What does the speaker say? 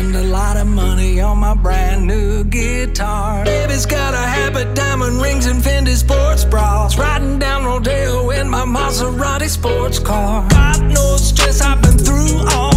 spend a lot of money on my brand new guitar. Baby's got a habit, diamond rings and Fendi sports bras. Riding down Rodeo in my Maserati sports car. God knows stress I've been through all